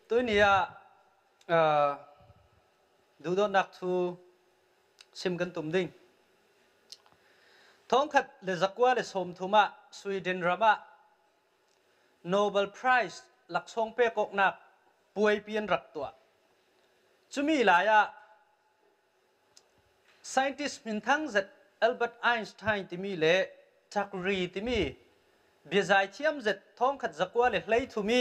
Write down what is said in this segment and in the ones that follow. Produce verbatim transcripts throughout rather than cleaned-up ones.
ตัวนี้อ่าดูโดนนักทูซิมกันตุ่มดิ้งท้องขัดเลจักว่าเลสมทุมาสวีเดนรามาโนเบลไพรส์หลักทรงเปกกนักป่วยเปลี่ยนรักตัวจุมีหลายอะ scientist มินทั้งเจ็ดอัลเบิร์ตไอน์สไตน์ที่มีเละจักรีที่มีเบียใจเทียมเจ็ดท้องขัดจักว่าเลเลยทุมี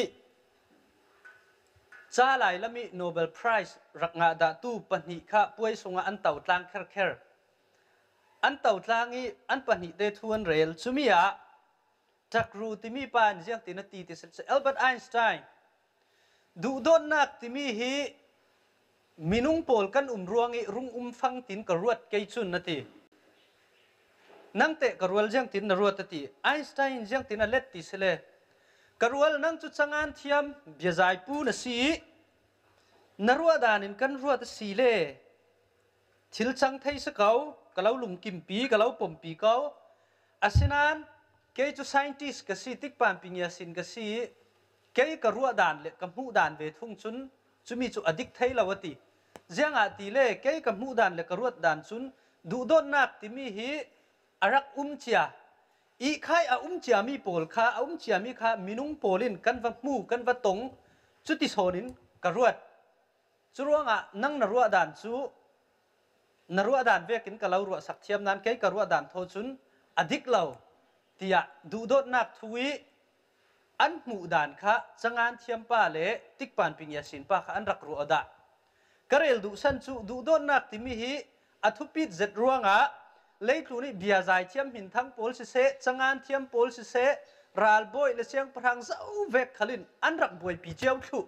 จ้าหลายละมีโนเบลไพรส์รักงาดาตูปนิข้าป่วยสงอันเต่าตลางเคร์เคร์อันเต่าตลางนี้อันปนิเดทวนเรลจุมีอะจักรูที่มีปานเสียงตินตีติเซลอัลเบิร์ตไอน์สไตน์ดูโดนนักที่มีฮีมินุงโพลกันอุ้มรวงอีรุ่งอุ้มฟังตินกระรวดเกยจุนนาทีนั่งเตะกระรวดเสียงตินกระรวดนาทีไอน์สไตน์เสียงตินเล็ดติเสเลกระรวดนั่งจุดสังานเทียมเบียใจปูนสีนรัวดานินกันรัวตสีเล่ทิลจังไทยสเกากะเลาลุงกิมปีกะเลาปมปีเกาอาศินันเกยจุ scientist กษีติกปานปิญญาสินกษีเกยกรัวดานเล็กมูดานเวทุงจุนจุมีจุอดิกไทยลาวติเจียงอาติเล่เกยกมูดานเล็กรัวดานจุนดูโดนนักติมีฮีอารักอุ้มเจียอีใครอาอุ้มเจียมีโพลข้าอาอุ้มเจียมีข้ามินุงโพลินกันวัมูกันวัตงจุติโซนินกรัวจุรวงอ่ะนั่งนรัวดานจูนรัวดานเวกินกะเลารัวสักเทียมนั้นเกยกรัวดานโทจุนอดิกเลาที่อะดูโดนนักทวีอันหมู่ด่านข้าจังานเทียมป้าเล่ติกปานปิญญาสินป้าข้าอันรักรัวดะกระเรลดูสันจูดูโดนนักที่มีฮีอัทุปิดเจ็ดรวงอ่ะเลยครูนี่เบียใจเทียมหินทั้งโพลสิเซจังานเทียมโพลสิเซรัลบอยและเสียงพรังเจ้าเวกขลินอันรักบวยปีเจ้าคู่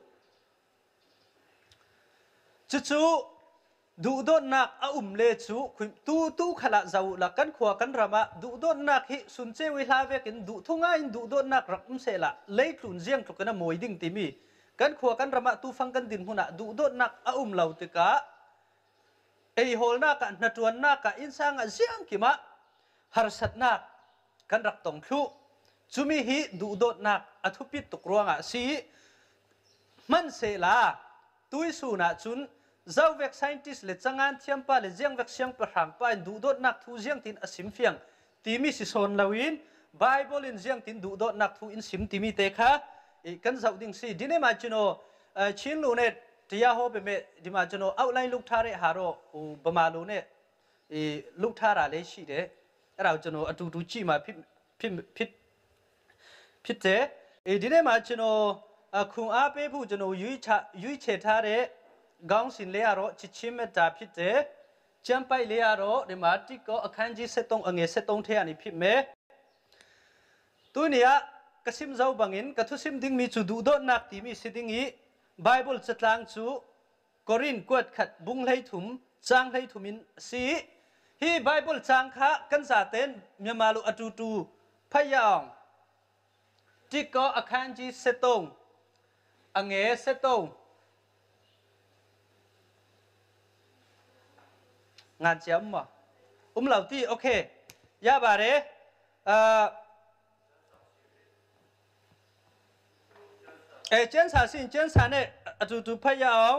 จู่ๆดูโดนนักอาอุ้มเลจูคุยตู้ตู้ขละเจ้าละกันขวากันรามาดูโดนนักฮิสุนเจวิลาเวกินดูทุ่งไงดูโดนนักรักอุ้มเสละเลยครูเจียงทุกนั้นมวยดิ่งติมีกันขวากันรามาตู้ฟังกันดินหุนะดูโดนนักอาอุ้มเหล่าติกะไอโฮลนักนัดวนนักอินสังเจียงกิมะฮาร์สัตนักกันรักตงคู่จุมีฮิดูโดนนักอัทุปิดตุกรวงอ่ะสีมันเสละตุยสูนะจุนเจ้าเวกไซน์ติสเลจังานเทียมป้าเลเจียงเวกเสียงประหังป้าดูโดดนักทูเจียงตินอสิมเฟียงทีมีสิโซนลาวินไบเบิลอินเจียงตินดูโดดนักทูอินสิมทีมีเตค่ะอีกันเจ้าดิ่งสิดินเอมาจิโนชินลูเนตที่ยาโฮเปเมดิมาจิโนเอาไลน์ลูกทาร์เรฮาร์โออุบมาลูเนอีลูกทาร์อะไรสิเดเราจิโนอตูตูจีมาพิพิพิพิเตอีดินเอมาจิโนคุงอาเปผู้จิโนยุยชายุยเชทาร์เรกองสินเลียร์จิชิมเมจ่าพิเจเชื่อมไปเลียร์เดมาติโกอคันจีเซตงอังเงเซตงเทียนิพิเมตัวเนี้ยกสิมเจ้าบังอินกทุสิมดิ้งมีจุดดูโดนักที่มีสิดิ้งอีไบเบิลจัดลางจูกอรินกวดขัดบุ้งไหถุมจางไหถุมินสีฮีไบเบิลจางข้ากันซาเตนเมียมาลุอตูตูพยองติโกอคันจีเซตงอังเงเซตงงานเจ้ามั้งอุ้มเหล่าที่โอเคยาบาร์เร่เอเจนสาสินเจนสาเนี่ยจุดจุดพยาอง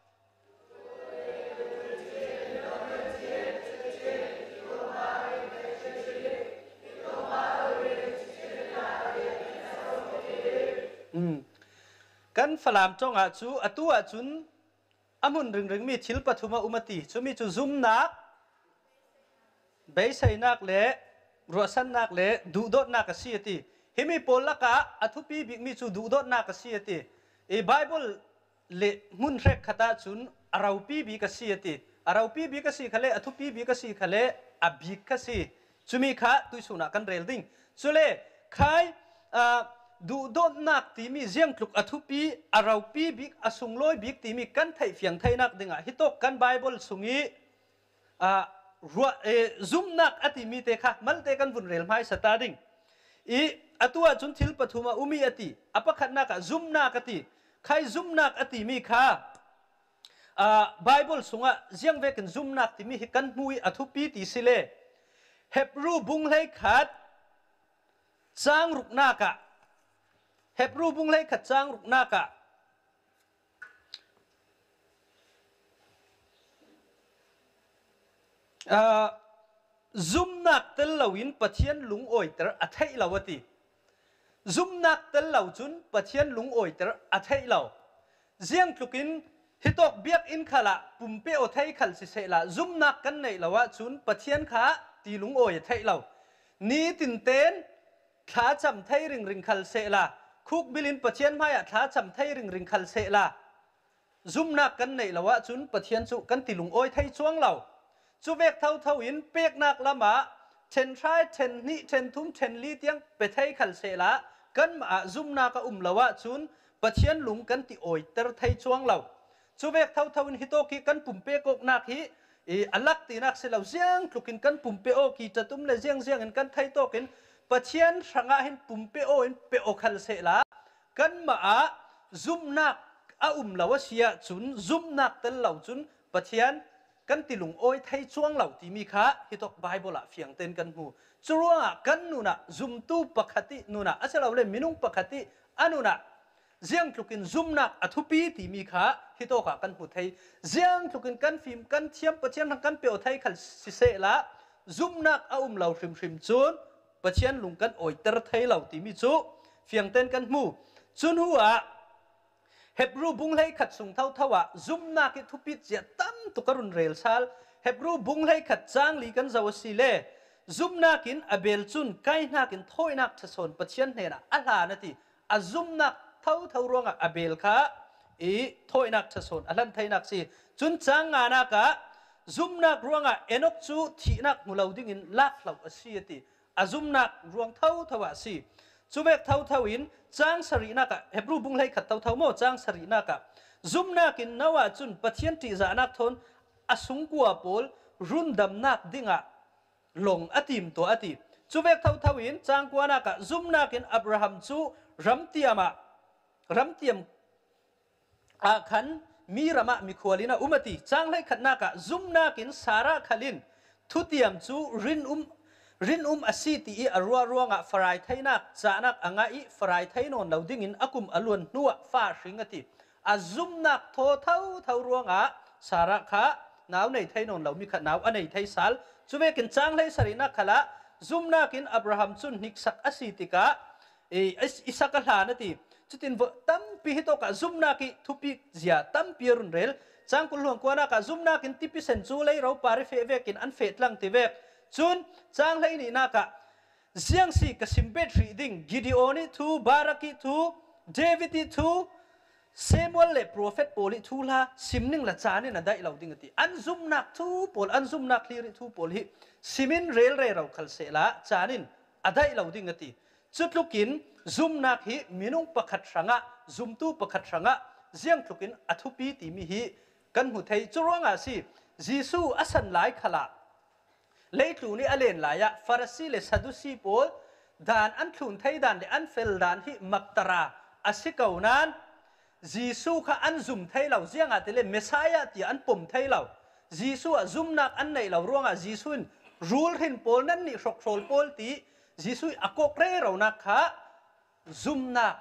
อืมกันฝรั่งจงอาจูอตัวจุนอามุนรึงรึงมีทิลปฐุมาอุมาติจูมีจูซุมนักเบย์ใส่นักเละรัวสันนักเละดูโดดนักกษีติเฮมีโพลักะอัทุปีบิมีจูดูโดดนักกษีติไอ้ไบเบิลเละมุนเรกขตาจุนอาราปีบิกษีติอาราปีบิกษีขะเลอัทุปีบิกษีขะเลอบิกษีจูมีข้าตุยสุนักกันเรลดิ้งจูเล่ใครดูโดนนักที่มีเสียงคลุกอทุปีอาราปีบิกอสุงลอยบิกที่มีกันไทยเฟียงไทยนักดึงอ่ะฮิตกกันไบเบิลสุงี้อ่ารัวเอซุมนักอติมีเตค่ะมันเตกันวุ่นเร็วไม่สตาร์ดิ้งอีอตัวจุนทิลปฐุมาอุมีอติอปะขัดนักซุมนักอติใครซุมนักอติมีค่ะอ่าไบเบิลสุงอ่ะเสียงเวกันซุมนักที่มีกันมุยอทุปีติสิเลเฮบรูบุงเลยขัดจางรุกนักะเฮบรูบุงเลยขัดจางรุกนักะ zoom nak tel lawin pathian lung oi ter athei lawati zoom nak tel law chun pathian lung oi ter athei law ziang tlukin hitok biak in khala pumpe o thei khal si se la zoom nak kan nei lawa chun pathian kha ti lung oi thei law ni tin ten thla cham thei ring ring khal se la khuk bilin pathian maya thla cham thei ring ring khal se la zoom nak kan nei lawa chun pathian chu kan ti lung oi thei chuang law chu vek thau thau in pek nak lama ten trai ten ni ten thum ten li tiang pe thei khal se la kan ma zoom nak ka um lawa chun pathian lung kan ti oi ter thei chuang law chu vek thau thau in hitoki kan pumpe kok nak hi e alak ti nak se law ziang tlukin kan pumpe o ki tatum le ziang ziang in kan thei tokin pathian sanga hin pumpe o in pe o khal se la kan ma a zoom nak a um lawa sia chun zoom nak tel law chun pathian kan tilung oi thei chuang law ti mi kha hitok bible a fiang ten kan mu churuanga kan nuna zoom tu pakhati nuna asalaw le minung pakhati anuna ziang tlukin zoom nak athupi ti mi kha hitoka kan hu thei ziang tlukin kan phim kan thiam pathian kan pe o thei khal si se la zoom nak a um law hrim hrim chun pathian lung kan oi ter thei law ti mi chu fiang ten kan mu chun huwa Hebrew bung lei khat sung thau thawa zoom na ki thupit zia tam tu karun rel sal Hebrew bung lei khat chang li kan zaw si le zoom na kin abel chun kai na kin thoi nak thason pathian ne na ala na ti a zoom nak thau thau ronga abel kha e thoi nak thason alan thai nak si chun chang nga na ka zoom nak ronga enok chu thi nak mulo ding in lak lau asi ti a zoom nak ruang thau thawa si chuwek thau thau in chang sari na ka Hebrew bung lei khat thau thau mo chang sari na ka zoom na kin nawa chun pathian ti za nak thon asung kwa pol run dam nak dinga long atim to ati chuwek thau thau in chang kwa na ka zoom na kin Abraham chu ramtiama ramtiam a khan mi rama mi khwalina umati chang lei khat na ka zoom na kin sara khalin thutiam chu rin um rin um asi ti i arua ruanga farai thainak chanak anga i farai thainon loading in akum alun nuwa fa ringati azum nak tho thau thau ruanga sara kha naw nei thainon lo mi kha naw anei thai sal chuwe kin chang lei sarina khala zoom nakin Abraham chun niksak asi tika e isaka hlanati chutin vo tam pi hito ka zoom naki thupi zia tam pirun rel changkul luang kwana ka zoom nakin tipi sen chu lei ro pare fe vekin an fe tlang ti vek chun chang lei ni na ka ziang si ka simbet reading Gideoni thu Baraki thu David thu Samuel le prophet poli thu la simning la chani na dai lauding ati an zoom nak thu pol an zoom nak clear thu pol hi simin rel re ro khal se la chanin adai lauding ati chutlukin zoom nak hi minung pakhat ranga zoom tu pakhat ranga ziang thukin athupi ti mi hi kan hu thei churonga si Jisu asan lai khala leitu ni alen laya farasi le sadusi pol dan an thun thei dan le an fel dan hi maktara asikaunan Jisu kha an zoom thei lau ziang atele Messiah ti an pom thei lau Jisu a zoom nak an nei lau ronga Jisu in rule hin pol nan ni sok sol pol ti Jisu akok re ro nak kha zoom nak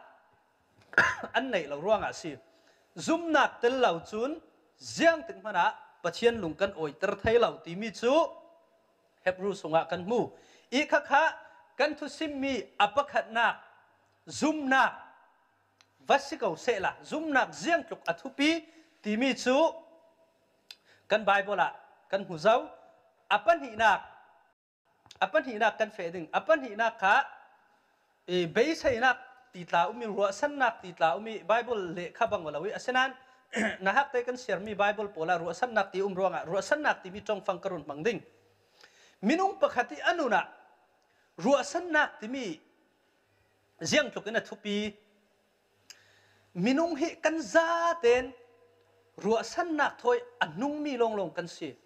an nei lau ronga si zoom nak tel lau chun ziang ting mana pathian lung kan oi ter thei lau ti mi chu Hebrew sunga kan mu i kha kha kan thu sim mi apakhat nak zoom nak vasikau se la zoom nak ziang tluk athupi ti mi chu kan Bible la kan hu zau apan hi nak apan hi nak kan fe ding apan hi nak kha e be sai nak ti tla umi ro san nak ti tla umi Bible le kha bang walawi asenan na hak te kan share mi Bible pola ro san nak ti um ronga ro san nak ti mi tong fang karun mangding minung pakhati anuna ro san nak ti mi ziang tluk na thupi minung hi kan za ten ruwa san nak thoi anung mi long long kan si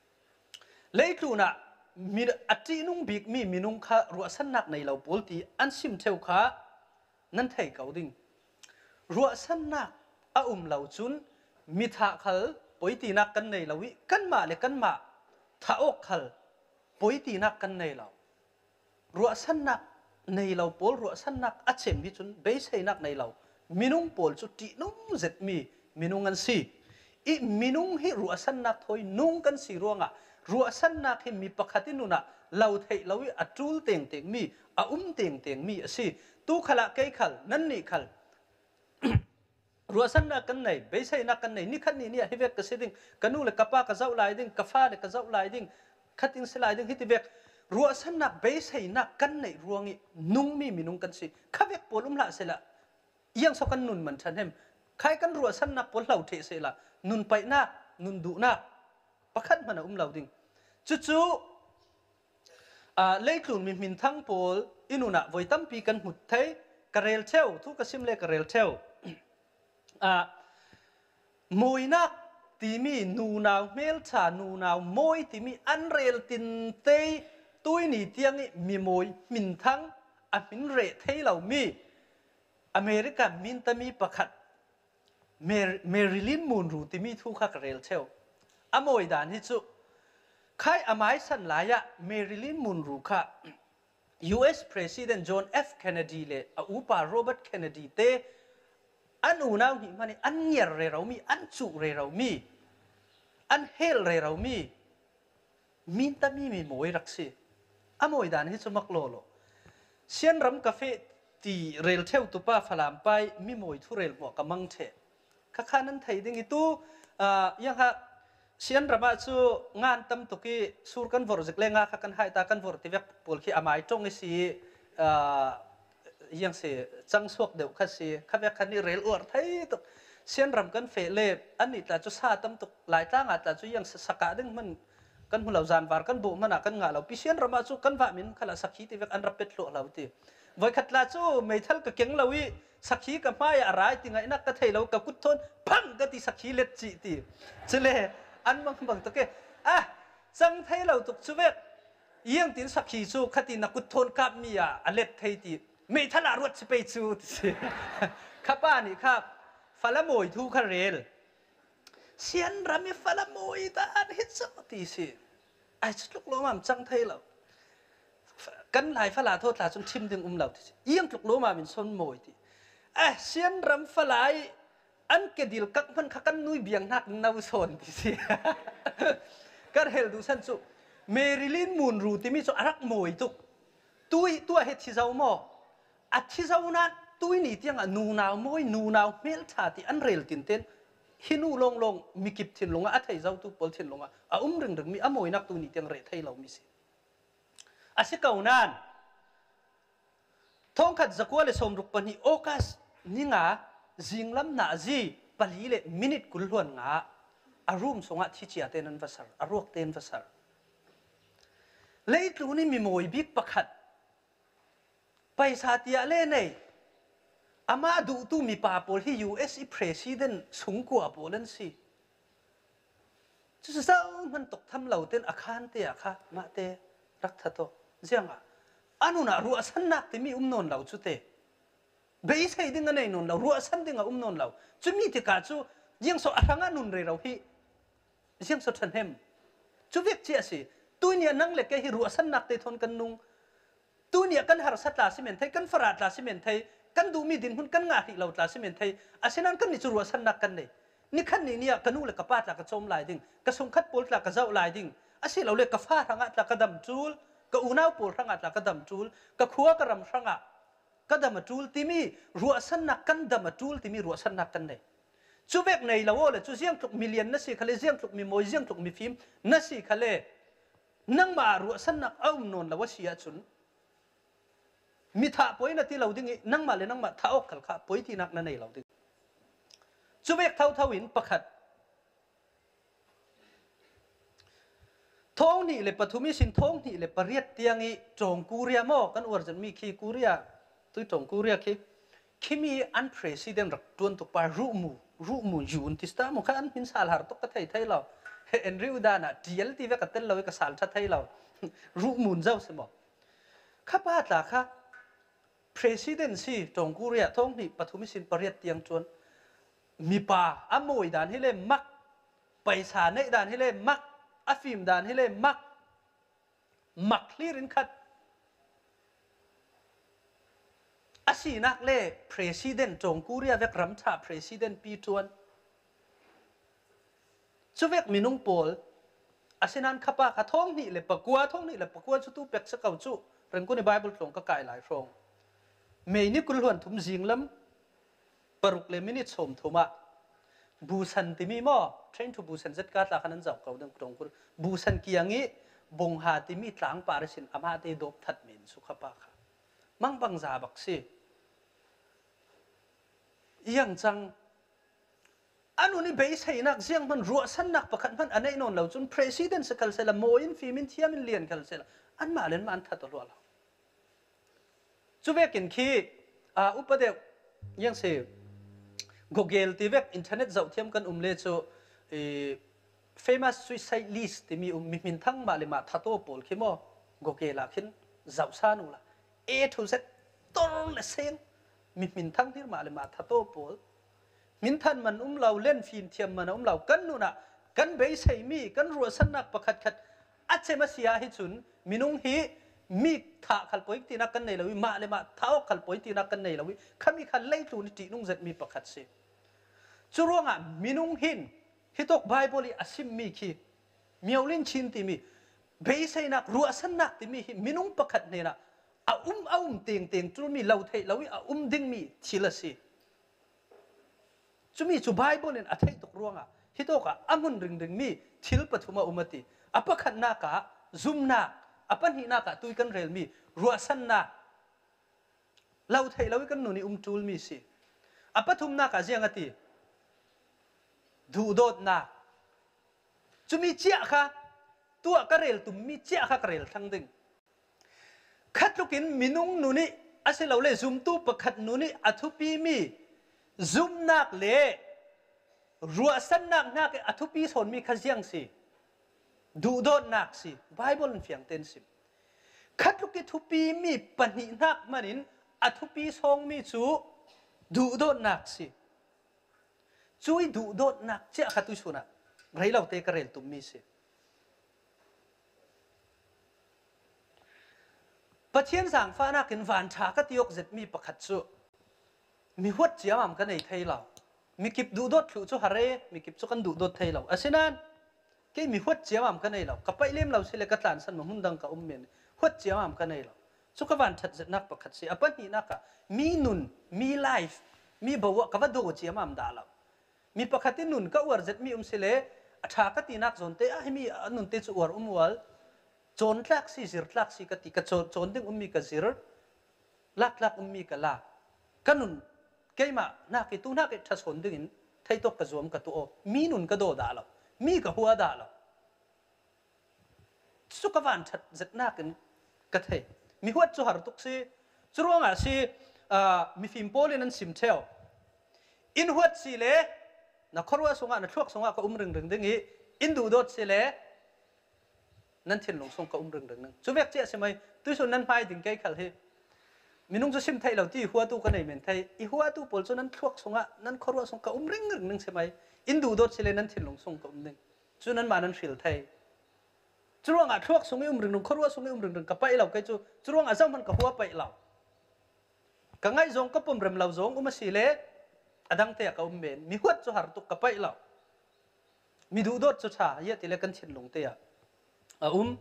leitu na mi ati nung big mi minung kha ruwa san nak nei lo polti an sim theu kha nan thei kau ding ruwa san nak a um lo chun mi tha khal poiti nak kan nei lowi kan ma le kan ma tha ok khal poiti nak kan nei lo ruwa san nak nei lo pol ruwa san nak a chem hi chun be sei nak nei lo minung pol chu ti nung zet mi minung an si i minung hi ru asan nak thoi nung kan si ronga รัวสันนักหิมีประคัตินุนะเราเทเราวิอัจูลเตียงเตียงมีอาอุ้มเตียงเตียงมีสิตู้ขละเกยขัลนั่นนี่ขัลรัวสันนักกันไหนเบสให้นักกันไหนนี่ขันนี่เนี่ยฮิเวกกษดิ่งกันนู่นเลยกับป้ากระเจ้าลายดิ่งกับฟ้าเลยกระเจ้าลายดิ่งขัดดิ่งสลายดิ่งฮิติเวกรัวสันนักเบสให้นักกันไหนรัวงี้นุ่งมีมีนุ่งกันสิข้าเวกปวดลุ่มละเสละยังสกันนุนเหมือนฉันเห็นใครกันรัวสันนักปวดเหล่าเทเสละนุนไปนักนุนดุนักประคัดมันอุ้มเหล่าดิ่งจู่ๆเล่กลุ่นมีมินทั้งปอลอินุนะไว้ตั้มปีกันหุดไทยกระเรลเชลทุกกสิมเล่กระเรลเชลมวยนักที่มีนูนาวเมลชานูนาวมวยที่มีอันเรลตินเตยตุยนี่เตียงนี่มีมวยมินทั้งอมินเรทให้เรามีอเมริกามินตมีประคัดเมริลินมูนรูที่มีทุกขักระเรลเชลอมวยด่านฮิจุใครอามายสันลายะเมริลินมุนรูค่ะ ยู เอส President John F Kennedy เลยอุปาโรเบิร์ต Kennedy เตอันอูน่าหิมันอันเงียเรเรามีอันจุเรเรามีอันเฮลเรเรามีมินตามีมีมวยรักษีอามวยด่านที่สมักโลโลเชียนรำกาแฟตีเรลเทวตุป้าฟลามไปมีมวยทุเรลหมวกกำมังเทข้าข้านั้นไทยดิ้งอีตู้ยังฮะเชียนระบาดสู้งานตั้มตุกี้สูรกันวอร์จิกเลงาขักันให้ตากันวอร์ที่เวกปุลขี้อามายจงไอซียังเสียจังสวกเดียวขัดเสียขับเวกขันนี่เรลอวดไทยตุกเชียนรำกันเฟลเล่อันนี้แต่จุซาตั้มตุกหลายตั้งอาจแต่จุยังสกัดดึงมันกันหุ่นเหล่าจานวาร์กันบุมันอากันงาเราพิเชียนระบาดสู้กันว่ามินขลังสักขีที่เวกอันรับเป็ดโลเราตีไว้ขัดลาสู้ไม่ทัลกับเก่งเราวิสักขีกับไม่อะไรติงไงนักกระเทยเรากับกุศลพังกติสักขีเล็ดจีตีเจเล่อันบางบางตัวแกอ่ะสังเทเราตุกช่วยยังตินสักขีสู้ขัดตินักกุศลกับมีอ่ะอันเล็ดไทยตีไม่ทันอรวดสเปซูสิข้าป้านี่ครับฟาลามวยทูคาเรลเสียนรามีฟาลามวยตาอันฮิตสักทีสิไอ้ชุกโลมาจังไทยเรากันหลายฟาลาโทษหลายจนชิมถึงอุ้มเราทียังชุกโลมาเป็นส้นมวยทีเอ้เสียนรำฟาลายอันเกดิลกักมันขักันนุยเบียงนักนาวุโซนทีสิก็เฮลดูสันสุเมริลินมูนรูที่มีส่วนรักมวยตุกตุยตัวเฮติเจ้าหม้ออัฐิเจ้านั้นตุยนี่ที่ยังนูนาวมวยนูนาวเมลชาติอันเรลตินเต้นฮินูลงลงมีกิบทินลงอ่ะอัฐิเจ้าตุปอลทินลงอ่ะอาอุ้มรึงรึงมีอมวยนักตุยนี่ที่ยังเรทให้เรามีสิอาศัยเก่านั้นท้องขัดจักรวาลสมรุปปนิโอคัสนี่งาจิงลำหนาจีปลีเลมินิตกุลล้วนงาอารมณ์สงะที่เจียเตนันภาษาอารมณ์เตนภาษาเลยตัวนี้มีมวยบิ๊กประคัดไปสาธิตเล่นเลยอามาดูตู้มีป่าปอลที่ ยู เอส President สูงกว่าปอลันสิจะเศร้ามันตกทำเหล่าเต้นอาคารเตะค่ะมาเตะรักทัดโตเจียงอ่ะอันนู้นรัวสันนักที่มีอุ้มนนเหล่าชุดเตะเบสให้ดิ้งกันเองนนเรารัวสันดิ้งกับอุ้มนนเราจะมีที่กาจูยังสออะไรงั้นนนเรเราฮียังสอทันเฮมจูเวกเจียสิตัวเนี่ยนั่งเล็กแค่รัวสันนักเตะทนกันนุงตัวเนี่ยกันหาสัตว์ลาสิเมนไทยกันฟราดลาสิเมนไทยกันดูมีดินหุ่นกันงาที่เราลาสิเมนไทยอาเซนันกันนี่จะรัวสันนักกันเลยนี่ขั้นนี้เนี่ยกันนู่เลยกับป้าตากระชมลายดิ้งกระชมคัดปูลตากระเจ้าลายดิ้งอาเซเราเลยกับฟ้าทางอัตลากระดำจูลกับอุณาวปูลทางอัตลากระดำจูลกับขัวกระรำทางอัตก็ดำจูลที่มีรัวสันนักกันดำจูลที่มีรัวสันนักกันเลยจูเวกในละวอเลยจูเสียงถูกมิลเลียนนั่นสิเขาเลยเสียงถูกมีมวยเสียงถูกมีฟิล์มนั่นสิเขาเลยนั่งมารัวสันนักเอาหนนละวะเสียจุนมีท่าป่วยนั่นที่เราดึงนั่งมาเลยนั่งมาท่าออกขัลข้าป่วยที่นักนั่นในเราดึงจูเวกเท่าเท่าหินประคัดท้องนี่เลยปฐุมิสินท้องนี่เลยปริยัติเตียงอีจงกูเรียมอกันอวดจะมีขี้กูเรียตัวจงกูเรียขี้ขี้มีอันเพรสิเดนรักตัวนตุปารูมูรูมูยูนติสตามุขอันหินสาลหาร์ตกกระไทยไทยเราเอ็นริวดานะดีเอลทีเวกเต้นเราเอกสารชัดไทยเรารูมูนเจ้าสมองข้าพเจ้าค่ะ presidency จงกูเรียท้องนี่ปฐุมิสินปริยัติเตียงจวนมีป่าอโมยด่านให้เล่มักไปสาในด่านให้เล่มักอาฟิมด่านให้เล่มักมักลีรินคัดอาศีนักเล่ president จงกูเรียเวกรัมชา president ปีจวนชเวกมินุงโปล asinan khapa kha thong ni le pakua thong ni le pakua chu tu pek sa kau chu ren ko ni bible thong ka kai lai rong mei ni kul huan thum jing lam paruk le minute som thuma busan ti mi mo train to busan zat ka ta khanan jaw kau dang krong kur busan kiangi bong ha ti mi tlang parasin ama te dop that min su khapa kha mang bang za bak si yang chang anu ni bei sai nak jiang man ru san nak pakhat man anei non lo chun president se kal sela moin fimin thiamin lian kal sela an ma len man that lo la chu vekin khi a upadev yang se google ti vek internet zau thiam kan umle chu e famous suicide list ti mi um mi min thang ma le ma thato pol khimo google la khin zau sa nu la a to z tor le seng mi min thang thir ma le ma thato pol min than man um lau len fin thiam man um lau kan nu na kan bei sei mi kan ru san nak pakhat khat a che ma sia hi chun minung hi mi tha khal poi ti na kan nei lawi ma le ma thao khal poi ti na kan nei lawi khami khal lei tu ni ti nung zet mi pakhat se churonga minung hin hitok bible asim mi khi miaulin chin ti mi bei sei nak ru san nak ti mi hi minung pakhat ne na a um a um teng teng chu mi lau thei lawi a um ding mi thila si chumi chu bible in athei tok ruanga hitoka amun ring ring mi thil pathuma umati apakhat na ka zum na apan hi na ka tui kan rel mi ruasan na lau thei lawi kan nuni um tul mi si apathum na ka jiang ati du dot na chumi chia kha tua ka rel tum mi chia kha ka rel thang ding khatlukin minung nuni ase lo le zum tu pakhat nuni athupi mi zum nak le ruasan nak nak athupi son mi khajiang si du dot nak si bible fiang ten sim khatluki thupi mi pani nak manin athupi song mi chu du dot nak si chui du dot nak che khatu suna rei lo te karel tum mi si pathian sang fa na kin van tha ka tiok zet mi pakhat chu mi huat chiam am ka nei thei lo mi kip du dot thu chu hare mi kip chu kan du dot thei lo asinan ke mi huat chiam am ka nei lo ka pai lem lo sile ka tlan san ma hun dang ka um men huat chiam am ka nei lo chu ka van that zet nak pakhat si apan ni na ka mi nun mi life mi bawa ka va do chiam am da lo mi pakhatin nun ka war zet mi um sile atha ka ti nak zon te a mi nun te chu war um wal chon tlak si zir tlak si ka ti ka chon chon ding um mi ka zir lak lak um mi ka la kanun keima na ki tu na ki thason dingin thei tok ka zom ka tu o mi nun ka do da lo mi ka huwa da lo su ka van that zet na kin ka thei mi huat chu har tuk si churonga si mi fim polin an sim theo in huat si le na khorwa songa na thuak songa ka um ring ring dingi in du dot si le nan thin long song ka um ring ring nang chu vek che se mai tu so nan pai ding kai khal he minung chu sim thai lo ti huwa tu ka nei men thai i huwa tu pol chu nan thuak songa nan khorwa song ka um ring ring nang se mai in du dot si le nan thin long song ka um ning chu nan ma nan fil thai churonga thuak song um ring nang khorwa song um ring ring ka pai lo kai chu churonga jang man ka huwa pai lo ka ngai zong ka pom rem lo zong um si le adang te ka um men mi huat chu har tu ka pai lo mi du dot chu cha ye ti le kan thin long te ya a um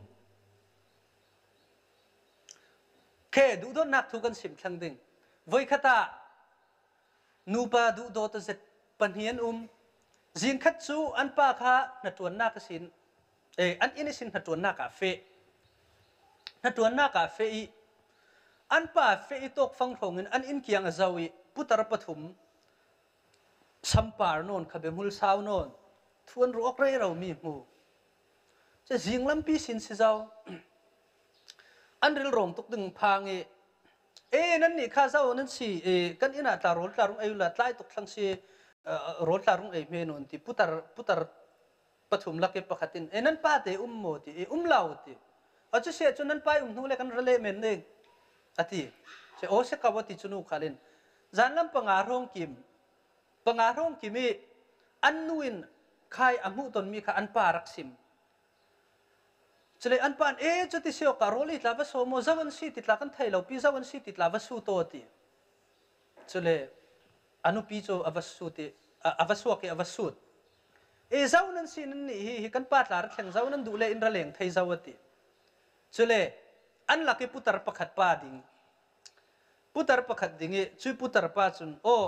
ke du dot nak thu kan sim thlang ding voi khata nu pa du dot ta zet pan hian um jin khat chu an pa kha na tuan na ka sin e an in sin na tuan na ka fe na tuan na ka fe i an pa fe i tok phang thongin an in kiang a zawi putar pathum sampar non khabemul saw non thuan rok rei ro mi mu che jinglam pi sin si zaw anril rong tuk ding phangi e nan ni kha zaw nan si e kan ina ta rol ta rung ai la tlai tuk thlang si rol ta rung ai me non ti putar putar pathum lake pakhatin e nan pa te um mo ti e um law ti a chu se chu nan pai um nu le kan rele men ne ati se o se ka wa ti chunu khalin zanlam panga rong kim panga rong kimi annuin khai amu ton mi kha an pa raksim chele an pan e chu ti seo ka roli tla va so mo zawan si ti tla kan thai lo pi zawan si ti tla va su to ti chele anu pi cho avasu ti avasu ke avasut e zau nan sin ni hi kan pa tlar theng zau nan du le in ra leng thei zau ati chule an la ke putar pakhat pa ding putar pakhat ding e chui putar pa chun o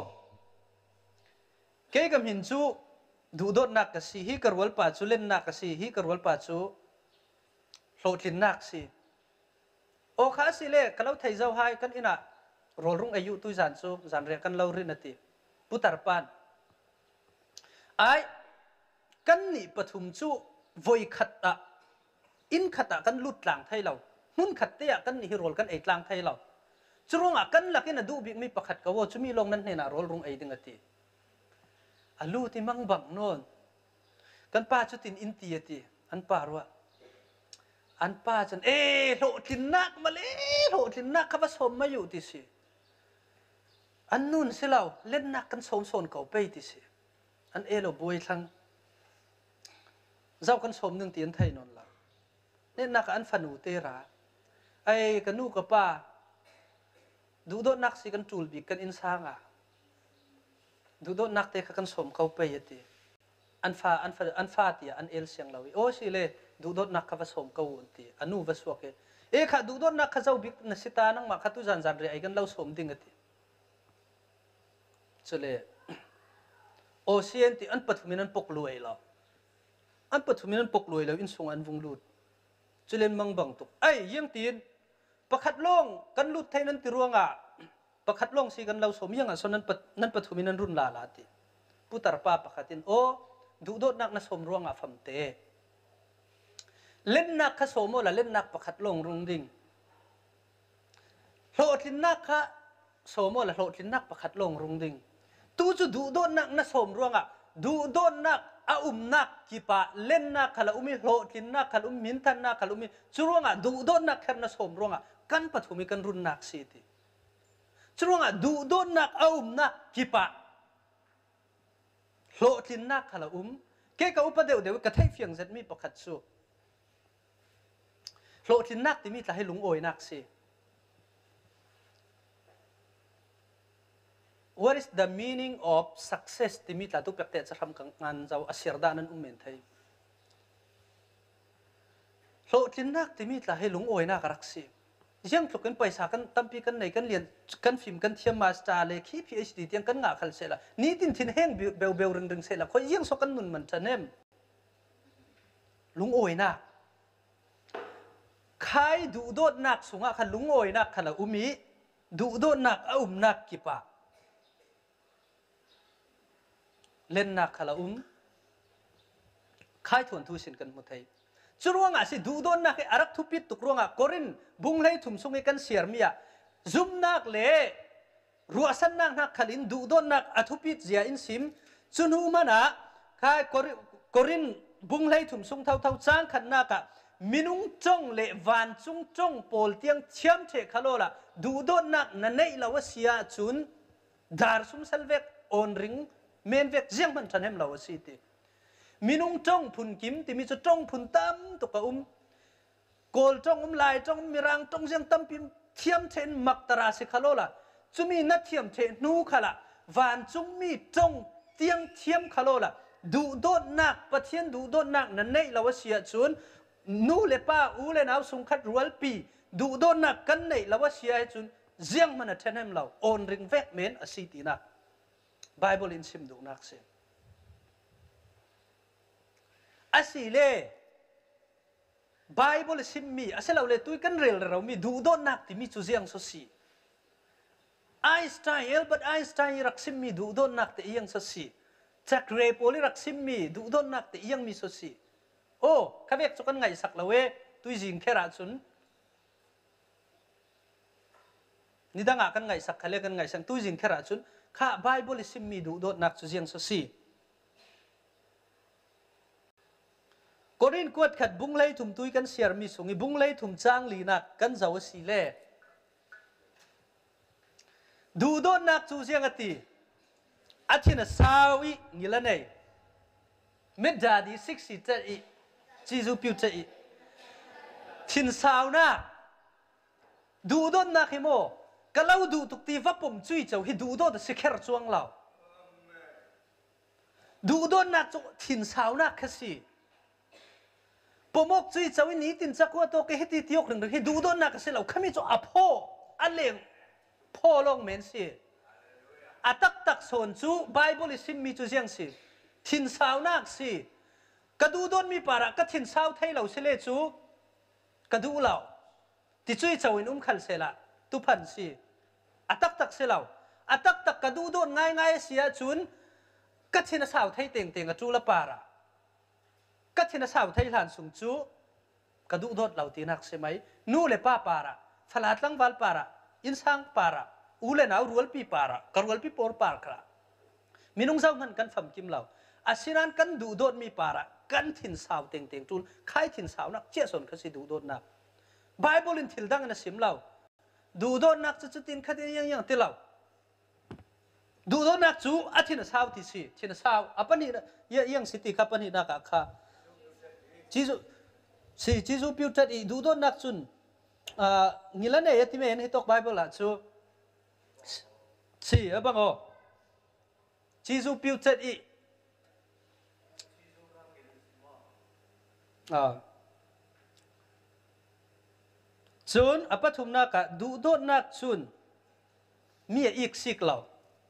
ke gam hin chu du dot nak ka si hi karwal pa chu len nak ka si hi karwal pa chu hlotlin nak si o kha si le kalau thei zau hai kan ina rol rung ayu tu zan chu zan re kan lo rin ati putar pan ai kan ni pathum chu voi khata in khata kan lut tlang thai lo mun khat te kan ni rol kan ei tlang thai lo churunga kan lakina du bi mi pakhat ka wo chumi long nan hena rol rung ei ding ati alu ti mang bang non kan pa chu tin in ti ati an pa ro an pa chan e lo tin nak ma le lo tin nak ka ba som ma yu ti si an nun se lo len nak kan som son ko pe ti si an e lo boi thang zau kan som nung tien thai non la ne nak an fanu te ra ai kanu ka pa du do nak si kan tul bi kan in sanga du do nak te kan som ko pe yati an fa an fa an fa ti an el siang lawi o si le du do nak ka va som ko un ti anu va so ke e kha du do nak ka zau bi na sita nang ma kha tu jan jan re ai kan lo som ding ati chule o sien ti an pathumin an pok luai lo an pathumin an pok luai lo in sung an vung lut chulen mang bang tuk ai yang tin pakhat long kan lut thai nan ti ruanga pakhat long si kan lo som yang a son nan pat nan pathumin nan run la la ti putar pa pakhatin o du dot nak na som ruanga pham te len nak kha somo la len nak pakhat long rung ding hlotlin nak kha somo la hlotlin nak pakhat long rung ding tu chu du dot nak na som ruanga du dot nak a um nak ki pa len nak khala umi hlotlin nak khala um min than nak khala umi churuanga du dot nak kher na som ruanga kan pathumi kan run nak si ti churuanga du dot nak a um nak ki pa hlotlin nak khala um ke ka upa deu deu ka thai fiang zat mi pakhat chu hlotlin nak ti mi tla hai lung oi nak si what is the meaning of success ti mi tla tu pekte charam kang ngan zau asirda nan ummen thai hlotlin nak ti mi tla hai lung oi nak rak si yang thuk kan paisa kan tampi kan nei kan lian kan film kan thiam master le khi phd tiang kan nga khal sela ni tin thin heng beu beu ring ring sela khoi yang so kan nun man chanem lung oi na khai du dot nak sunga khan lung oi nak khala umi du dot nak a um nak ki pa len nak khala um khai thon thu sin kan mu thai churuanga si du don nak arak thupit tukruanga korin bunglei thum sungi kan siar mia zum nak le ruasan nak nak khalin du don nak athupit zia in sim chunu mana khai korin bunglei thum sung thau thau chang khan naka minung chong le van chung chong pol tiang thiam the khalola du don nak na nei lawa sia chun dar sum salvek on ring men vek jiang man thanem lawa si ti minung trong phun kim ti mi chu trong phun tam to ka um kol trong um lai trong mirang trong jiang tam pim thiam chen mak tara se khalola chumi na thiam the nu khala van chung mi trong tiang thiam khalola du dot nak pathian du dot nak na nei lawa sia chun nu le pa u le naw sung khat rual pi du dot nak kan nei lawa sia chun jiang man thanem law on ring vek men asiti na bible in sim du nak se asile bible simmi aselaw le tui kan rel raw mi du do nak ti mi chu jiang so si Einstein Albert Einstein rak simmi du do nak te yang so si Jack Ray Poli rak simmi du do nak te yang mi so si o khavek chu kan ngai sak lawe tui jing khera chun nidanga kan ngai sak khale kan ngai sang tui jing khera chun kha bible simmi du do nak chu jiang so si Korin kuat khat bunglei thum tui kan siar mi sungi bunglei thum chang li nak kan zaw si le du do nak chu jiang ati athina sawi ngila nei medadi sixty ta i chizu piu cha i thin saw na du do nak hi mo kalau du tuk ti va pom chui chau hi du do da sikher chuang law ดูโดนนักจุถิ่นสาวนักแค่สิปมกจุยจะวินิตินจักว่าตัวเกหิติยกหนึ่งหนึ่งให้ดูโดนนักสิเราขมิจุอภโภอันเลงพ่อลงเมนสิอัตักตักโซนจูไบเบิลสิมีจุเจียงสิถิ่นสาวนักสิกระดูโดนมีปาระก็ถิ่นสาวไทยเราเสเลจูกระดูเราติจุยจะวินอุ้มขันเสละตุพันสิอัตักตักเสลาอัตักตักกระดูโดนง่ายง่ายเสียจุนก็ถิ่นสาวไทยเต่งเต่งกระจูละปาระก็ถิ่นสาวไทยหลานสุงจูกระดูโดนเราตีนักใช่ไหมนู่เลยป้าปาระฟลาดลังวัลปาระอินสังปาระอูเลนเอารัวปีปาระกรัวปีปอร์ปาร์คระมินุงเจ้ามันกันฝัมกิมเราอาศิรันกันดูโดนมีปาระกันถิ่นสาวเต่งเต่งจูนใครถิ่นสาวนักเจ้าสนก็สิดูโดนนักไบเบิลอินทิลดังนะสิมเราดูโดนนักจะจุดตินคดียังยังติเราดูโดนนักจูอาทินสาวที่สิทินสาวอ่ะปนี่ยังยังสิติครับปนี่นักค่ะจีจูสิจีจูพิวจัดอีดูโดนนักจุนอ่างี้แล้วเนี่ยที่ไม่เห็นให้ตกไบเบิลละจูสิอ่ะบังโอจีจูพิวจัดอีอ่าจุนอ่ะปฐุมนักะดูโดนนักจุนมีอีกสิกเรา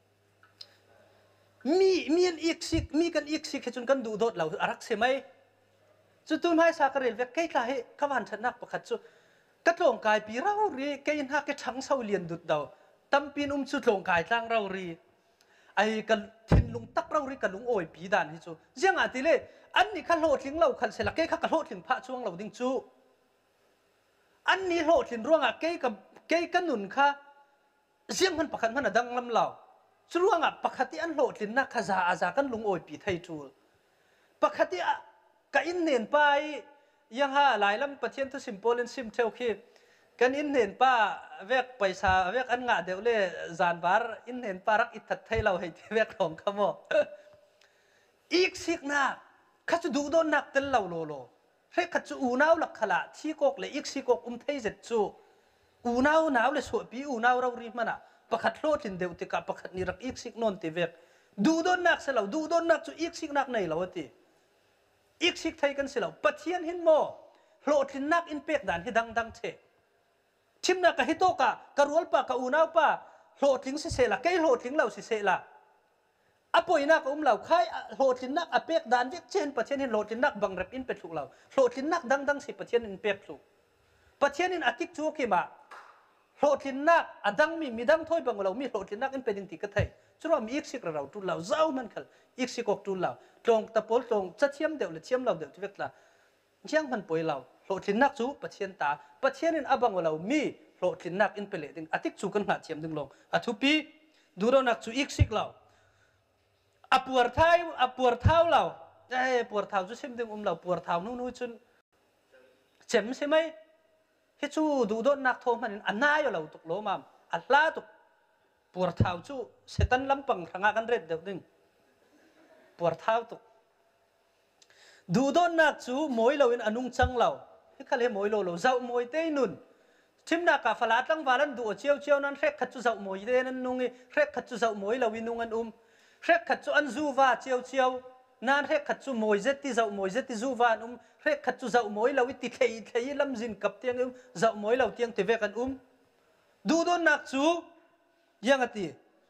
มีมีอีกสิกมีกันอีกสิกให้จุนกันดูโดดเราอารักใช่ไหมจุดตุ้มให้สักการเวกเกยลาให้ขวันชนะประคัตจุกัดลงกายปีเราเรียเกยนักเกชังเสาเลียนดุดดาวตั้มปีนอุ้มจุดลงกายทางเราเรียไอ้กันทิ้งลุงตักเราเรียกันลุงโอยปีดานให้จุยังอาทิเล่อันนี้ขันโหดทิ้งเราขันเสลักเกยขันโหดทิ้งพระช่วงเราดิ้งจุอันนี้โหดทิ้งร่วงอ่ะเกยกับเกยกันหนุนค่ะยังมันประคัตมันดังลำเหล่าช่วงอ่ะปกติอันโหลดลินนักขจาอาจากันลุงโอยปีไทยจูปกติอ่ะกันอินเนียนไปยังฮะหลายลำประเทศทุสิมโพลินซิมเทลคีกันอินเนียนป้าเวกไปซาเวกอันงาเดียวเลยจานบาร์อินเนียนป้ารักอิทัดไทยเราให้เวกของขโมอีกสิกนักขัดดูโดนนักเตลเราโลโลเรียกขัดอูนาวหลักขละที่กกเลยอีกสิกกอุ้มไทยเจ็ดจูอูนาวหนาวเลยสวยปีอูนาวเรารีมันอ่ะประคัตโลดินเดียวติกับประคัตนิรักอีกสิกนนติเวกดูโดนนักเสลาดูโดนนักจูอีกสิกนักในเราติอีกสิกไทยกันเสลาปะเทียนหินโมโลดินนักอินเป็กด่านให้ดังดังเทชิมนักกะฮิโตกะกระรัวปะกะอูนาวปะโลดิงสิเสละแกโลดิงเราสิเสละอป่วยนักอุ้มเราใครโลดินนักอเป็กด่านเวกเชนปะเทียนหินโลดินนักบังรับอินเป็กถูกเราโลดินนักดังดังสิปะเทียนอินเป็กถูกปะเทียนอินอติกจูกิมาโหดทินนักอดังมีมีดังถ้อยบังเรามีโหดทินนักอินเป็นดิงติกระเทยจุดว่ามีอีกสิกเราตุลเราเจ้ามันขัลอีกสิกอกตุลเราตรงตะโพลตรงจะเทียมเดียวหรือเทียมเราเดียวที่เวกละยังมันป่วยเราโหดทินนักจูปะเทียนตาปะเทียนอินอบังเรามีโหดทินนักอินเป็นเลดิงอติกจูกันหาเทียมดึงลงอทุปีดูเรานักจูอีกสิกเราอปวดเท้าอปวดเท้าเราเอ้ปวดเท้าจูเชื่อมดึงอุ้มเราปวดเท้านู่นนู่นจนเจ็บใช่ไหมเฮจูดูโดนนักโทมันอันน่าอยู่เราตุกโลมามอัลลาตุกปวดเท้าจูเสตันลำปังทางกันเร็ดเดียวนึงปวดเท้าตุกดูโดนนักจูมวยเราอินอนุงจังเราที่เขาเรียกมวยเราเราเจ้ามวยเต้นุนทิมนักกาฟลาตั้งวาลันดูเชียวเชียวนั้นเร็กขัดจูเจ้ามวยเต้นันนุงเร็กขัดจูเจ้ามวยเราวินุงอันอุ้มเร็กขัดจูอันจูวาเชียวเชียวนั่นเร็กขัดจูมวยเจติเจ้ามวยเจติจูวาอุ้มเร็กขัดจูเจ้ามวยเราวิติเทยเทยลำจินกับเตียงอุ้มเจ้ามวยเราเตียงเทเวกันอุ้มดูโดนนักจูยังไงตี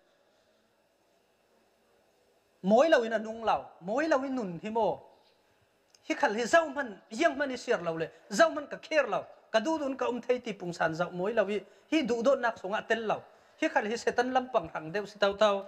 มวยเราอินอนุงเรามวยเราอินนุนฮิโมฮิขัลฮิเจ้ามันยังมันเสียเราเลยเจ้ามันก็เคร์เราก็ดูโดนก็อุ้มเทยตีปุงสันเจ้ามวยเราวิฮิดูโดนนักสงะเตลเราฮิขัลฮิเซตันลำปังหังเดียวสิเท่าเท่า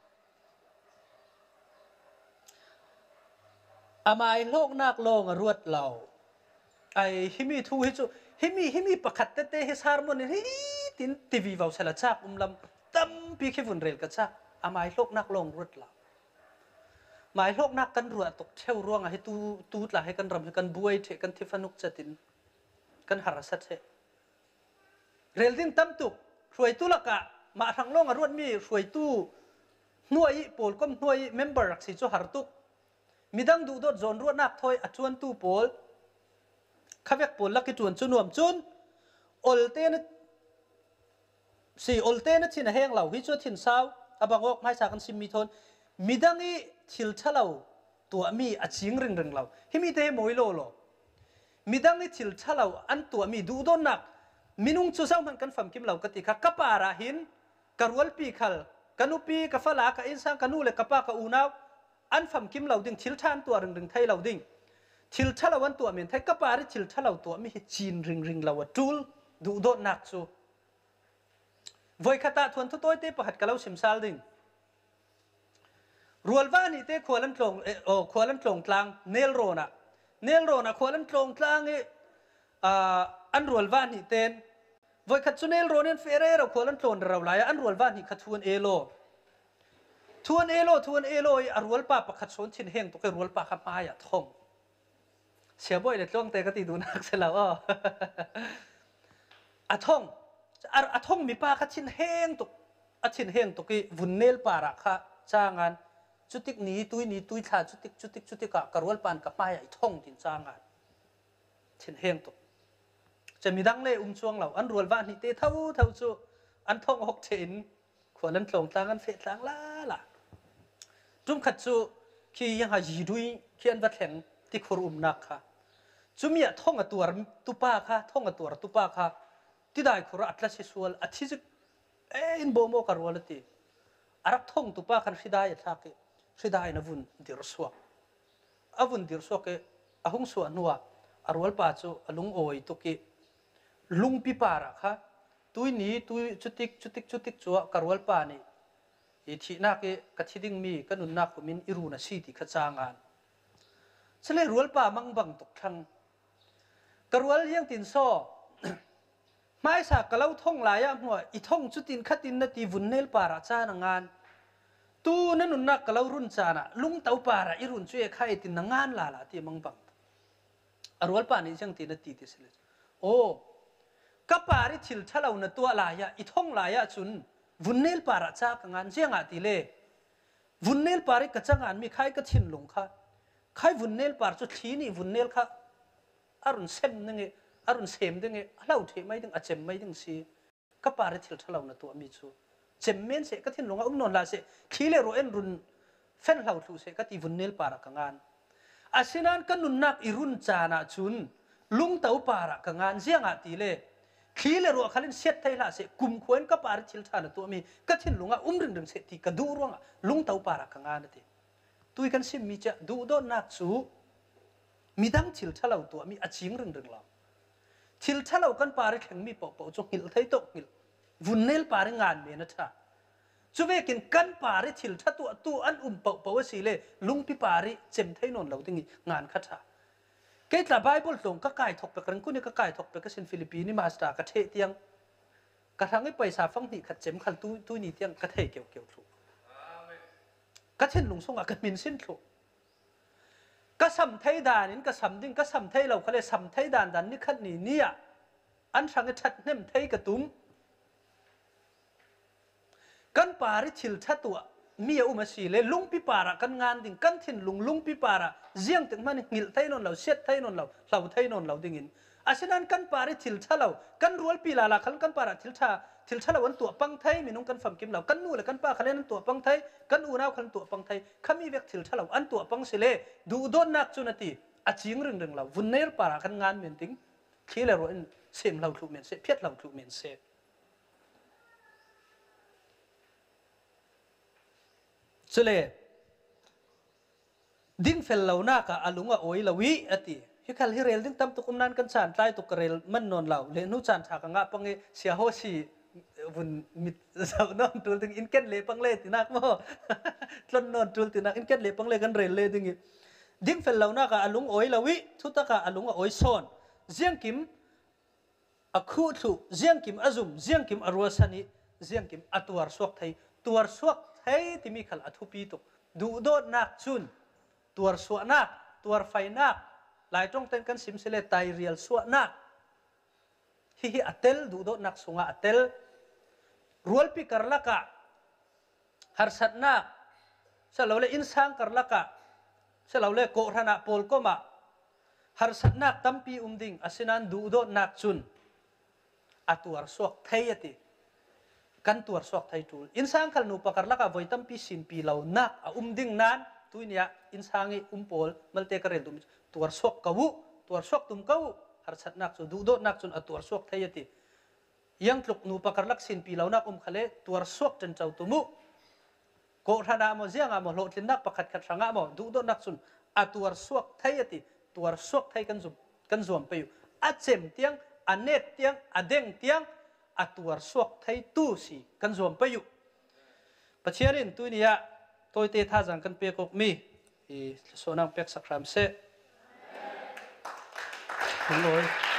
อามาโลกนักโลงรวดเราไอฮิมีทูฮิจูฮิมีฮิมีประคัตเตเตฮิสฮาร์โมนีฮิตินทีวีวาวเซลชักอุ้มลำตั้มปีขี้ฝุ่นเรลกัชักอามาโลกนักโลงรวดเราหมายโลกนักกันรัวตกเช่าร่วงให้ตูตูดละให้กันรำให้กันบวยเทกันทิฟนุกจัดินกันหารัสเทเรลดินตั้มตุกรวยตู้ละกะมาทางโลงรวดมีรวยตู้หน่วยโปลก็หน่วยเมมเบอร์สิจูฮาร์ตุกมีดังดูดจนรวดนักถอยอจวนตู้โปลข้าเวกโปลลักกิจวนจุนวมจุนอลเตนสี่อลเตนที่น่ะแห้งเหล่าวิจวทินสาวอบางอกไม่สากันซิมมีทนมีดังนี้ทิลชะเลาตัวมีอาชิงเริงเริงเราที่มีเตะมวยโลโลมีดังนี้ทิลชะเลาอันตัวมีดูโดนหนักมินุงจูเซามันกันฟังกิมเรากติกะกะปาราหินกะรวลปีขัลกันุปีกะฟลากะอินซังกันูเลกะปากะอูนาวอันฟังกิมเราดิ่งทิลชานตัวเริงเริงไทยเราดิ่งทิลชะเลาวันตัวมีไทยกะปาริทิลชะเลาตัวมีจีนเริงเริงเราจูลดูโดนหนักจูไว้ขตาทวนทุกตัวเตะประหัดกะเราชิมซาลดิ่งรัวว่านี่เตะขวาลันตรงโอ้ขวาลันตรงกลางเนลโรนะเนลโรนะขวาลันตรงกลางเออันรัวว่านี่เต้นวัยขัดชุนเอลโรเนนเฟเรเราขวาลันตรงเราไล่อันรัวว่านี่ขัดทวนเอโลทวนเอโลทวนเอโลอันรัวป้าประขัดชนชินเฮงตัวก็รัวป้าขับมาอย่าท่องเสียบ่อยเลยจ้องเตะก็ตีดูนักเสียแล้วอ๋ออะท่องอะท่องมีป้าขัดชินเฮงตัวอะชินเฮงตัวก็วุ่นเนลป้าระค่ะจ้างงานจุดติกนี้ตุยนี้ตุยชาจุดติกจุดติกจุดติกกะกระวลปานกับป้ายไอ้ท่องตินจางอ่ะเช่นเฮงตุจะมีดังเล่อุ้มช่วงเราอันรัวบ้านนี่เตเท่าเท่าจูอันท่องหกเชนขวาลันตรงต่างกันเฟต่างละล่ะจุ่มขัดจูขี้ยังหาจีดุยขี้อันวัดแห่งที่ขรุมนักค่ะจุ่มมีท่องตัวตุป้าค่ะท่องตัวตุป้าค่ะที่ได้ขรุอัตลักษณ์ส่วนอัติจิเอ็นโบโมกระวลตีอารักท่องตุป้ากันสิได้ทักสิได้นะวุ่นดิรสวกอาวุ่นดิรสวกเออาหงสวนนัวอารวลป้าจูอลุงโอยตุกิลุงปีปาระค่ะตุยนี้ตุยจุติกจุติกจุติกจัวกรวลป้านี่อีที่นักเอกัทิดิ่งมีกันนุนนักขมินอิรูนัสีติขจางานเฉลยรวลป้ามังบังตุกทังกรวลยังตินโซไม่สักกะเล่าท่องหลายหัวอีท่องจุตินขัดินนาทีวุ่นเนลป้าระจานงานตูนั่นนุนักกะเรารุ่นจานะลุงเต้าป่าระอิรุนช่วยใครตินงานลาลาที่มังบังอรวลป่านี่จังตีนตีที่สิเลโอ้กับป่าริทิลชะเราเนตัวลายะอีท่องลายะจุนวุ่นเนลป่าระจากงานเจียงอาติเลวุ่นเนลป่าริกจังงานมีใครก็ทินลงค่ะใครวุ่นเนลป่าจุดทีนี่วุ่นเนลค่ะอรุณเซมนึงเออรุณเซมนึงเอเล่าเทไม่ดึงอาเจมไม่ดึงซีกับป่าริทิลชะเราเนตัวมีจูเจมเมนเสก็ทิ้งลงอุ้มนอนลาเสขี้เลโรเอ็นรุนเฟ้นเหล่าทูเสก็ตีวุ่นเนลปาระกังานอาศินันกันนุนนักอิรุนจานาจุนลุงเต้าปาระกังานเสียงอาตีเลขี้เลโรขันเสียไทยลาเสกุมขวนกับปาริชิลชานะตัวมีก็ทิ้งลงอุ้มดึงดึงเสตีกระดูร่วงลุงเต้าปาระกังานนั่นเองตุยกันซิมมีจะดูโดนนักสูมีดังชิลชะเหล่าตัวมีอาชิงเรื่องเรื่องเราชิลชะเหล่ากันปาริแข็งมีปอกปอกจงหิลไทยตกหิลวุ่นเนลปาริงานเมนะท่าจูเวกินกันปาริทิลทัตัวตัวอันอุ้มเป่าเป่าสิเลลุงพิปาริเจมไทยนนเราติงงานขัดท่าเกิดละไบเบิลตรงก็กายถกไปกันกุนี่ก็กายถกไปก็เซนฟิลิปปินส์มาสตาร์กระเทเตียงกระทั่งไอ้ไปสาฟังนี่ขัดเจมขัดตู้ตู้นี่เตียงกระเทเกี่ยวเกี่ยวถูกกระเทนลุงส่งอากันมินสิ้นถูกก็สัมไทยดานินก็สัมดิ้งก็สัมไทยเราเขาเลยสัมไทยดานดันนี่ขัดนี่เนี่ยอันสังเกตชัดเน่มไทยกระตุ้มกันปาริทิลชัดตัวมีอุมาสีเลยลุงพิปาระกันงานดิ่งกันถิ่นลุงลุงพิปาระเจียงถึงมันหิลไทยนนเราเสียไทยนนเราเราไทยนนเราดิ่งินอาศัยนั้นกันปาริทิลชัดเรากันรัวปีลาลาขันกันปาระทิลชาทิลชัดเราวันตัวปังไทยมีนุ่งกันฝัมกิมเรากันนู่นเลยกันป้าขันนั้นตัวปังไทยกันอูน่าขันตัวปังไทยขมีเวกทิลชัดเราอันตัวปังสิเลดูโดนนักจุนตีอาจิงเรื่องเรื่องเราวุ่นเนรปาระกันงานเหมือนดิ่งขี้เลยรู้เอ็นเสียมเราถูกเหมือนเสียเพียรเราถูกเหมือนเสียเฉลยดิ้งเฟลเหล่านักอาลุงอ่ะโอยละวิอติฮิคัลฮิเรลดิ้งตั้มตุกุมนันกันชานใต้ตุกเรลมันนอนเหล่าเลนุชานฉากงะปังเอเสียโฮชีบุญมิดสาวนอนตูลถึงอินเกตเลปังเลตินักโมต้นนอนตูลตินักอินเกตเลปังเลกันเรลเลดิ้งดิ้งเฟลเหล่านักอาลุงโอยละวิทุตกะอาลุงอ่ะโอยซอนเจียงกิมอคูตุเจียงกิมอาซุมเจียงกิมอรัวสันีเจียงกิมอัตัวสวกไทยตัวสวกเฮ้ยที่มีขันอัฐุปีตุดูโดดนักชุนตัวสวนักตัวไฟนักหลายตรงเต็นกันสิมเสลตายเรียลสวนักฮิฮิอัตเตลดูโดดนักสุงอัตเตลรัวลปีกรลักะฮาร์สัตนักเสลาเลอินซังกรลักะเสลาเลโกรณะโพลก็มาฮาร์สัตนักตั้มปีอุ้มดิ่งอาศัยนั้นดูโดดนักชุนอัตัวสวกเทียติ kan tuar sok thai tul insang khal nu pakar laka voitam pi sin pi lau nak a um ding nan tuinia insangi umpol malte karel tum tuar sok kawu tuar sok tum kawu har chat nak chu du do nak chun a tuar sok thai ati yang tluk nu pakar lak sin pi lau nak um khale tuar sok chen chau tumu ko thana mo zianga mo lo tin nak pakhat khat ranga mo du do nak chun a tuar sok thai ati tuar sok thai kan zum kan zuam pe a chem tiang a net tiang a deng tiang a tuar sok thai tu si kan zuam pe pachiarin tuinia tôi tê tha rằng kan pe kok mi i so nang pek sakram se. Đúng rồi.